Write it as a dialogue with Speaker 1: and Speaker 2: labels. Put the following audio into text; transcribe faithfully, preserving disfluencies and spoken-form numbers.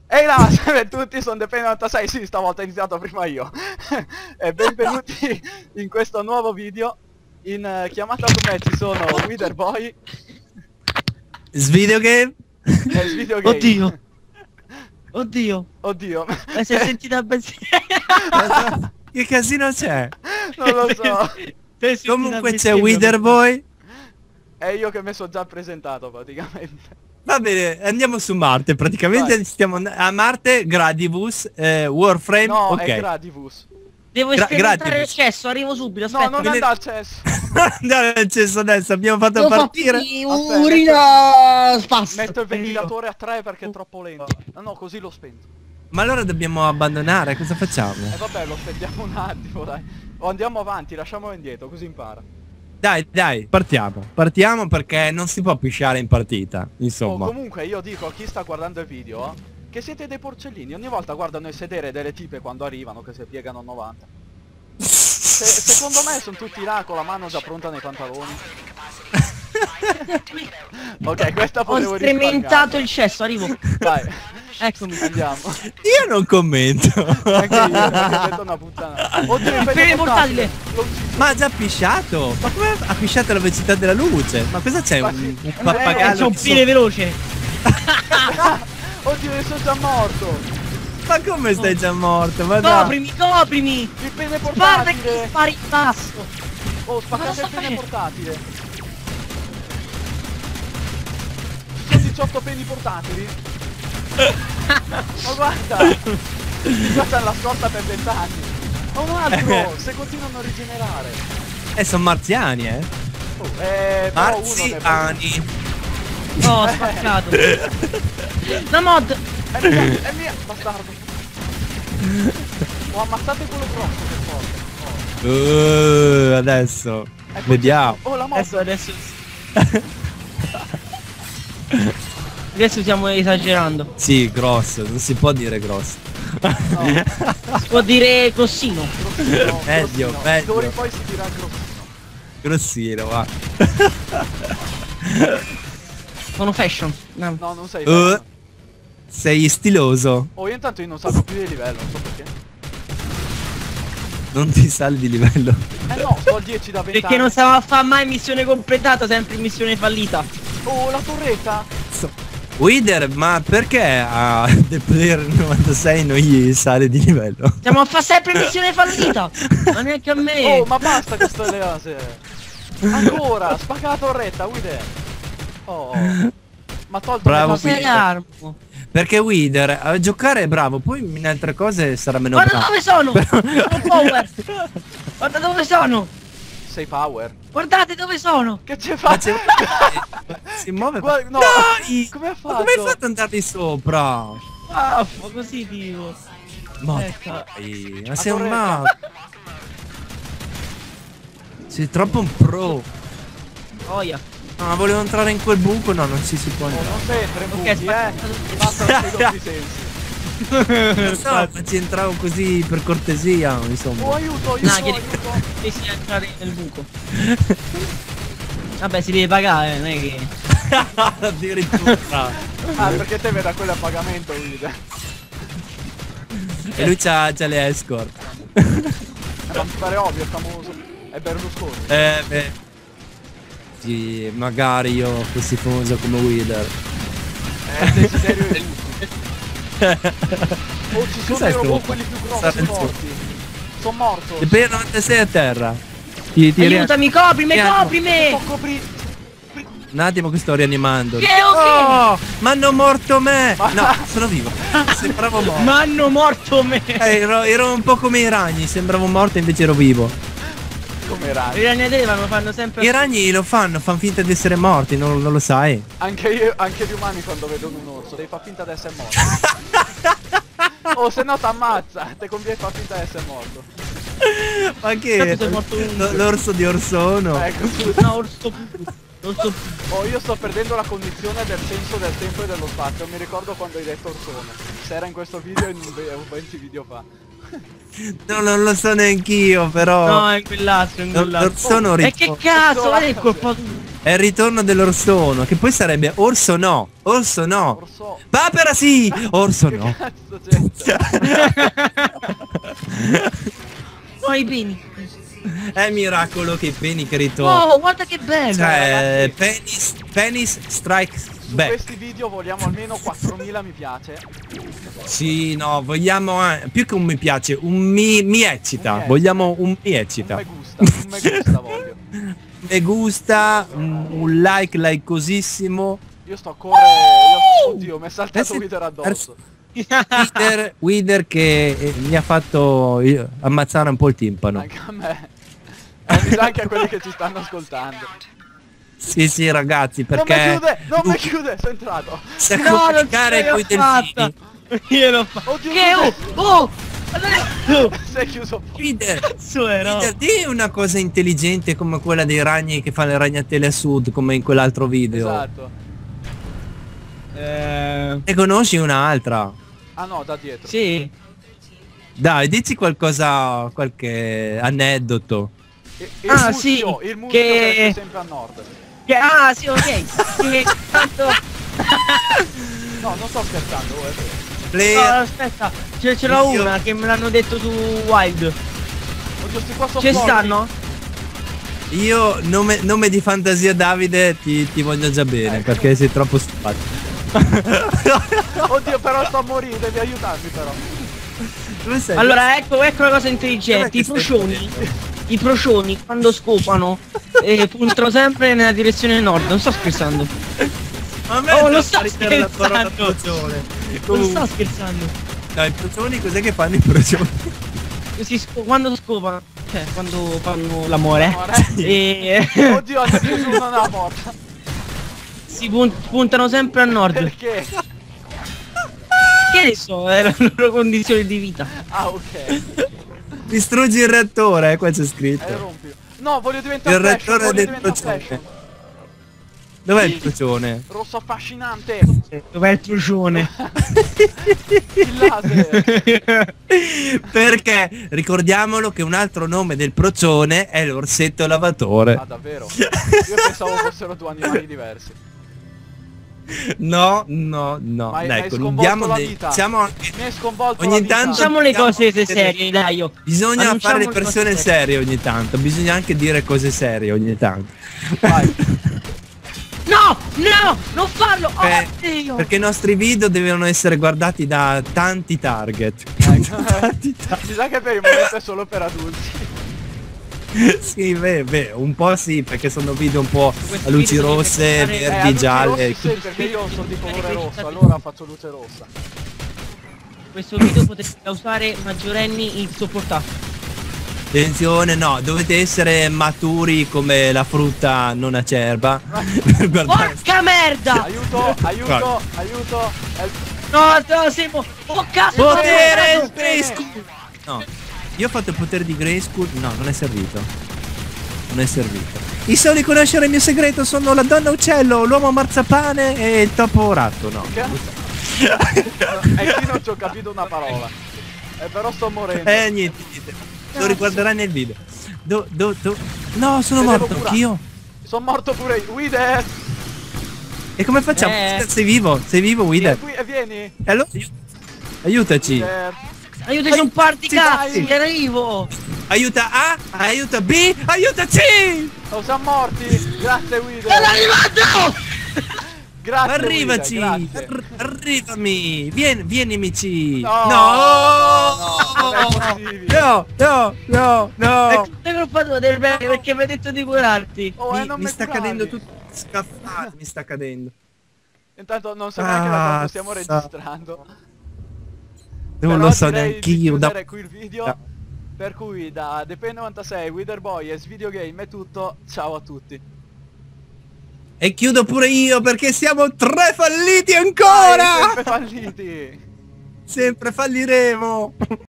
Speaker 1: Ehi là, salve a tutti, sono Depen novantasei, sì, stavolta ho iniziato prima io. E benvenuti in questo nuovo video. In uh, chiamata con me ci sono Witherboy
Speaker 2: Svideogame?
Speaker 1: e Svideogame.
Speaker 3: Oddio. Oddio.
Speaker 1: Oddio.
Speaker 3: Ma si è sentita benzina.
Speaker 2: Che casino c'è?
Speaker 1: Non lo so.
Speaker 2: Comunque c'è Witherboy.
Speaker 1: È io che mi sono già presentato praticamente.
Speaker 2: Va bene, andiamo su Marte. Praticamente
Speaker 1: Vai.
Speaker 2: stiamo and- a Marte, Gradivus, eh, Warframe.
Speaker 1: No,
Speaker 2: ok.
Speaker 1: è Gradivus.
Speaker 3: Devo
Speaker 2: Gra-
Speaker 3: sperimentare
Speaker 2: gratis.
Speaker 3: l'accesso, arrivo subito,
Speaker 1: No,
Speaker 3: aspetta.
Speaker 1: non
Speaker 2: Viene-
Speaker 1: andare al cesso.
Speaker 2: Andiamo al cesso adesso, abbiamo fatto
Speaker 3: Devo
Speaker 2: partire.
Speaker 3: farti
Speaker 1: Aspetta,
Speaker 3: urina spassa.
Speaker 1: Metto il ventilatore a tre perché è troppo lento. No, no, così lo spento.
Speaker 2: Ma allora dobbiamo abbandonare, cosa
Speaker 1: E
Speaker 2: facciamo?
Speaker 1: vabbè, lo spendiamo un attimo, dai. O andiamo avanti, lasciamolo indietro, così impara.
Speaker 2: Dai, dai, partiamo. Partiamo perché non si può pisciare in partita,
Speaker 1: Oh,
Speaker 2: insomma.
Speaker 1: comunque io dico a chi sta guardando il video che siete dei porcellini, ogni volta guardano il sedere delle tipe quando arrivano che si piegano a novanta. Se, secondo me sono tutti là con la mano già pronta nei pantaloni. Ok, questa
Speaker 3: Ho
Speaker 1: potevo
Speaker 3: sperimentato
Speaker 1: risparmiare.
Speaker 3: il cesso, arrivo.
Speaker 1: Vai,
Speaker 3: Eccomi.
Speaker 1: andiamo.
Speaker 2: Io non commento.
Speaker 1: Anche io, perché detto una puttana. Oddio, il
Speaker 3: Pene portatile.
Speaker 1: L'ho ucciso.
Speaker 2: Ma ha già pisciato? Ma come ha pisciato alla velocità della luce? Ma cosa c'è?
Speaker 1: Ma
Speaker 2: Un,
Speaker 1: sì.
Speaker 2: un
Speaker 1: Eh,
Speaker 2: pappagallo?
Speaker 3: C'ho un
Speaker 2: che
Speaker 3: pile veloce.
Speaker 1: Oddio, io sono già morto.
Speaker 2: so- Ma come stai già morto? Ma dai.
Speaker 3: Coprimi, coprimi.
Speaker 1: Il pene
Speaker 3: Guarda che
Speaker 1: portatile.
Speaker 3: spari in basso.
Speaker 1: Oh, spaccate
Speaker 3: Ma
Speaker 1: il
Speaker 3: lo
Speaker 1: pene
Speaker 3: so
Speaker 1: portatile. Ci sono diciotto peni portatili. Ma guarda! Qua c'è la scorta per vent'anni. Ma un altro! Se continuano a rigenerare.
Speaker 2: Eh, sono marziani, eh.
Speaker 1: Oh, eh, però uno ne può-
Speaker 2: Marziani.
Speaker 3: No, ho spaccato. La mod.
Speaker 1: È mia, è mia, bastardo. Ho ammazzato quello grosso per forza.
Speaker 2: Uh, adesso.
Speaker 1: Ecco,
Speaker 2: Vediamo.
Speaker 1: Oh, la
Speaker 3: Adesso,
Speaker 1: mossa.
Speaker 3: adesso. Adesso stiamo esagerando.
Speaker 2: Sì, grosso. Non si può dire grosso.
Speaker 1: No,
Speaker 3: Si può dire grossino.
Speaker 1: grossino,
Speaker 2: Medio,
Speaker 1: grossino.
Speaker 2: medio.
Speaker 1: D'ora in poi si dirà grossino.
Speaker 2: Grossino, va.
Speaker 3: Sono fashion. No.
Speaker 1: No, non sei
Speaker 2: Uh.
Speaker 1: vero.
Speaker 2: Sei stiloso.
Speaker 1: Oh, io intanto io non salgo più di livello, non so perché.
Speaker 2: Non ti sali di livello.
Speaker 1: Eh no, sto al dieci da venti
Speaker 3: Perché non stava a fare mai missione completata, sempre missione fallita.
Speaker 1: Oh, la torretta!
Speaker 2: So- Wither, ma perché a The Player novantasei non gli sale di livello?
Speaker 3: Stiamo a fare sempre missione fallita. Ma neanche a me.
Speaker 1: Oh, ma basta queste cose! Ancora! Spacca la torretta, Wither! Oh! Ma tolto
Speaker 2: Bravo,
Speaker 1: le
Speaker 3: Sei
Speaker 1: cose-
Speaker 3: armo.
Speaker 2: Perché Wither a giocare è bravo, poi in altre cose sarà meno
Speaker 3: Guarda
Speaker 2: bravo.
Speaker 3: dove sono. Sono power. Guarda dove sono.
Speaker 1: Sei power.
Speaker 3: Guardate dove sono.
Speaker 1: Che ci
Speaker 2: Ma
Speaker 1: fa?
Speaker 2: c'è- si muove.
Speaker 1: Guarda, no!
Speaker 2: Dai!
Speaker 1: Come ha
Speaker 2: Ma
Speaker 1: fatto?
Speaker 2: come hai fatto ad andare di sopra?
Speaker 3: Ah, ma così tipo.
Speaker 2: Ma
Speaker 3: Ecco.
Speaker 2: dai, ma sei un
Speaker 1: torretta.
Speaker 2: mago. Sei troppo un pro.
Speaker 3: Oia.
Speaker 2: No, ma volevo entrare in quel buco, no, non ci si può
Speaker 1: Oh,
Speaker 2: entrare.
Speaker 1: non sei entra in
Speaker 3: Ok,
Speaker 1: buchi, eh!
Speaker 3: spacca-
Speaker 1: Basta i doppi sensi.
Speaker 2: Non so, ma ci entravo così per cortesia,
Speaker 1: Oh,
Speaker 2: insomma.
Speaker 1: aiuto, aiuto,
Speaker 3: No, chiedi-
Speaker 1: aiuto!
Speaker 3: Che si entrare nel buco. Vabbè, si deve pagare, non è che.
Speaker 2: Addirittura.
Speaker 1: Ah, perché te veda quello a pagamento, Wither.
Speaker 2: E lui c'ha, c'ha le escort.
Speaker 1: Eh, ma mi pare ovvio, è famoso. È Berlusconi.
Speaker 2: Eh, beh. Sì, magari io fossi famoso come Wither.
Speaker 1: È il desiderio di tutti. Oh, ci sono
Speaker 2: Cos'è
Speaker 1: i robot
Speaker 2: sto-
Speaker 1: quelli più grossi
Speaker 2: Silenzio.
Speaker 1: morti. Sono morto.
Speaker 2: The Player novantasei a terra. Ti, ti ria-
Speaker 3: Aiutami, coprimi,
Speaker 2: Ti-
Speaker 3: coprimi!
Speaker 1: Sto copri...
Speaker 2: Un attimo che sto rianimando.
Speaker 3: Che ok!
Speaker 2: Oh, ma hanno morto me!
Speaker 1: Ma-
Speaker 2: No, sono vivo. Sembravo morto.
Speaker 3: Ma hanno morto me!
Speaker 2: Eh, ero, ero un po' come i ragni, sembravo morto invece ero vivo.
Speaker 1: Come ragni.
Speaker 3: I ragnatevano fanno sempre.
Speaker 2: I ragni lo fanno, fanno finta di essere morti, non, non lo sai.
Speaker 1: Anche io, anche gli umani quando vedono un orso, devi far finta di essere morto. Oh, se no t'ammazza, te conviene far finta di essere morto.
Speaker 2: Ma che?
Speaker 3: Tanto sei morto uno.
Speaker 2: L- L'orso di Orsono.
Speaker 1: Ecco, tu.
Speaker 3: No, orso. Orso.
Speaker 1: Oh, io sto perdendo la cognizione del senso del tempo e dello spazio. Mi ricordo quando hai detto orsone. Se era in questo video e in venti video fa.
Speaker 2: No, non lo so neanch'io, però.
Speaker 3: No, è quell'altro, è
Speaker 2: L-
Speaker 3: quell'altro.
Speaker 2: L'orsono
Speaker 3: E
Speaker 2: rit-
Speaker 3: che cazzo, guarda il colpo tu.
Speaker 2: È il ritorno dell'orsono, che poi sarebbe orso no, orso no.
Speaker 1: Orso.
Speaker 2: Papera sì, orso
Speaker 1: Che
Speaker 2: no.
Speaker 1: cazzo c'è?
Speaker 3: No, i pini.
Speaker 2: È miracolo che i peni che ritornano.
Speaker 3: Oh, guarda che bello.
Speaker 2: Cioè, penis, penis strikes
Speaker 1: Su
Speaker 2: back.
Speaker 1: questi video vogliamo almeno quattromila mi piace.
Speaker 2: Sì, no, vogliamo eh, più che un mi piace, un mi, mi eccita.
Speaker 1: Un mi
Speaker 2: Vogliamo un mi
Speaker 1: Un
Speaker 2: eccita.
Speaker 1: me gusta, un me gusta voglio.
Speaker 2: Me gusta, un, un like likeosissimo.
Speaker 1: Io sto a correre, io, oddio, mi è saltato
Speaker 2: Adesso-
Speaker 1: Wither addosso.
Speaker 2: Wither, Wither che eh, mi ha fatto eh, ammazzare un po' il timpano.
Speaker 1: Anche a me. E mi sa anche a quelli che ci stanno ascoltando.
Speaker 2: Sì, sì, ragazzi, perché
Speaker 1: Non mi chiude, non
Speaker 2: tu
Speaker 1: mi chiude, sono entrato.
Speaker 2: sai
Speaker 3: No, non ce
Speaker 2: comunicare
Speaker 3: l'ho
Speaker 2: coi
Speaker 3: fatta.
Speaker 2: delfini.
Speaker 3: Io l'ho fatto.
Speaker 1: Oddio,
Speaker 3: Che oh, oh, oh,
Speaker 1: sei chiuso.
Speaker 2: Wither,
Speaker 3: cazzo era?
Speaker 2: Wither, di una cosa intelligente come quella dei ragni che fanno le ragnatele a sud, come in quell'altro video.
Speaker 1: Esatto.
Speaker 3: Eh,
Speaker 2: Ne conosci un'altra?
Speaker 1: Ah no, da dietro.
Speaker 3: sì.
Speaker 2: Dai, dici qualcosa, qualche aneddoto.
Speaker 1: Il, il
Speaker 3: Ah,
Speaker 1: muschio,
Speaker 3: sì,
Speaker 1: il muschio
Speaker 3: che-
Speaker 1: che è sempre a nord.
Speaker 3: Che, ah, sì, ok. Che tanto.
Speaker 1: No, non sto scherzando, oh, è vero.
Speaker 3: No,
Speaker 2: Player,
Speaker 3: aspetta, ce, ce l'ho
Speaker 2: Io-
Speaker 3: una che me l'hanno detto su Wild.
Speaker 1: Oddio, sti qua sono
Speaker 3: Ci
Speaker 1: forti.
Speaker 3: stanno?
Speaker 2: io nome, nome di fantasia Davide ti, ti voglio già bene
Speaker 1: Ecco.
Speaker 2: perché sei troppo stufato.
Speaker 1: Oddio, però sto a morire, devi aiutarmi però.
Speaker 2: Dove sei?
Speaker 3: Allora, ecco, ecco una cosa
Speaker 2: Dov'è
Speaker 3: intelligente.
Speaker 2: che
Speaker 3: I
Speaker 2: stai
Speaker 3: procioni,
Speaker 2: prendendo?
Speaker 3: i procioni quando scopano eh, puntano sempre nella direzione nord. Non sto scherzando.
Speaker 2: Ma a
Speaker 3: Oh,
Speaker 2: me
Speaker 3: non
Speaker 2: sta
Speaker 3: sto
Speaker 2: ridere la parola
Speaker 3: scherzando.
Speaker 2: procione.
Speaker 3: Non
Speaker 2: Comunque,
Speaker 3: sto scherzando.
Speaker 2: no, i procioni cos'è che fanno i procioni?
Speaker 3: Si sco- quando scopano, cioè quando fanno l'amore,
Speaker 1: Amore?
Speaker 3: e
Speaker 1: Oddio, hanno chiuso uno nella porta.
Speaker 3: si pun- puntano sempre a nord.
Speaker 1: Perché?
Speaker 3: Che ne so, è la loro condizione di vita.
Speaker 1: Ah, ok.
Speaker 2: Distruggi il reattore, eh, qua c'è
Speaker 1: Eh,
Speaker 2: scritto.
Speaker 1: rompi. No, voglio diventare
Speaker 2: Il
Speaker 1: fashion,
Speaker 2: reattore
Speaker 1: voglio
Speaker 2: del
Speaker 1: diventare
Speaker 2: procione.
Speaker 1: fashion.
Speaker 2: Dov'è il procione?
Speaker 1: Rosso affascinante.
Speaker 3: Dov'è il procione?
Speaker 1: Il laser.
Speaker 2: Perché ricordiamolo che un altro nome del procione è l'orsetto lavatore.
Speaker 1: Ah, davvero? Io pensavo fossero due animali diversi.
Speaker 2: No, no, no.
Speaker 1: Ma hai- mi hai
Speaker 2: ecco,
Speaker 1: sconvolto
Speaker 2: andiamo
Speaker 1: la
Speaker 2: dei-
Speaker 1: vita.
Speaker 2: siamo anche-
Speaker 1: Mi hai sconvolto
Speaker 2: Ogni
Speaker 1: la vita.
Speaker 2: tanto-
Speaker 3: Facciamo le
Speaker 2: Andiamo-
Speaker 3: cose serie, dai, io.
Speaker 2: Bisogna
Speaker 3: Annunciamo
Speaker 2: fare le
Speaker 3: le
Speaker 2: persone
Speaker 3: cose
Speaker 2: serie ogni tanto. Bisogna anche dire cose serie ogni tanto.
Speaker 1: Vai.
Speaker 3: No, no, non farlo. Oh,
Speaker 2: Eh,
Speaker 3: Dio.
Speaker 2: Perché i nostri video devono essere guardati da tanti target.
Speaker 1: Ecco.
Speaker 2: Tanti target.
Speaker 1: Mi sa che per il momento è solo per adulti.
Speaker 2: Sì, beh, beh, un po' sì, perché sono video un po'
Speaker 3: Questo
Speaker 2: a luci
Speaker 3: video
Speaker 2: rosse,
Speaker 3: bisogna
Speaker 1: Eh,
Speaker 2: verdi,
Speaker 1: adulti
Speaker 2: gialle.
Speaker 1: rossi sì, perché io sono di colore rosso, allora faccio luce rossa.
Speaker 3: Questo video potrebbe causare maggiorenni insopportabili.
Speaker 2: Attenzione, no, dovete essere maturi come la frutta non acerba. Per guardare.
Speaker 3: Porca merda!
Speaker 1: Aiuto, aiuto, aiuto. Help.
Speaker 3: No, no, Simo! Oh cazzo!
Speaker 2: Potere
Speaker 3: no, no,
Speaker 2: Grayskull! No, io ho fatto il potere di Grayskull. No, non è servito. Non è servito. I soli conoscere il mio segreto sono la donna uccello, l'uomo marzapane e il topo ratto, no.
Speaker 1: Che- E qui non ci ho capito una parola. Eh, però sto morendo.
Speaker 2: Eh niente, niente. Lo riguarderai nel video. Do, do, do. No, sono
Speaker 1: Te devo
Speaker 2: morto
Speaker 1: curare.
Speaker 2: anch'io.
Speaker 1: Sono morto pure io. Wither!
Speaker 2: E come facciamo?
Speaker 3: Eh.
Speaker 2: Sei vivo? Sei vivo, Wither?
Speaker 1: Vieni qui e vieni.
Speaker 2: E allora aiu- aiutaci.
Speaker 1: Wither.
Speaker 3: Aiutaci un par di
Speaker 2: Sì,
Speaker 3: cazzi,
Speaker 2: dai.
Speaker 3: arrivo!
Speaker 2: Aiuta A, aiuta B, aiuta C!
Speaker 1: Oh, siamo morti. Grazie Wither.
Speaker 3: Sto arrivando!
Speaker 1: Grazie
Speaker 2: Arrivaci!
Speaker 1: Wither, grazie.
Speaker 2: Ar- arrivami! Vieni, vienimi C!
Speaker 1: No,
Speaker 2: No!
Speaker 1: no, non è possibile.
Speaker 2: No, no, no, no!
Speaker 3: Ecco, sei colpa del bene perché mi hai detto di curarti.
Speaker 1: Oh, eh,
Speaker 2: Mi,
Speaker 1: non
Speaker 2: mi
Speaker 1: mi
Speaker 2: sta
Speaker 1: curavi.
Speaker 2: cadendo tutto scaffato, mi sta cadendo.
Speaker 1: Intanto non so neanche da quando stiamo
Speaker 2: Cazzo.
Speaker 1: registrando.
Speaker 2: Non
Speaker 1: Però
Speaker 2: lo so
Speaker 1: direi di
Speaker 2: neanch'io. Da...
Speaker 1: chiudere qui il video.
Speaker 2: da-
Speaker 1: Per cui da The Pen novantasei, Witherboy e Svideogame è tutto. Ciao a tutti.
Speaker 2: E chiudo pure io perché siamo tre falliti
Speaker 1: Dai,
Speaker 2: ancora!
Speaker 1: sempre falliti.
Speaker 2: Sempre falliremo!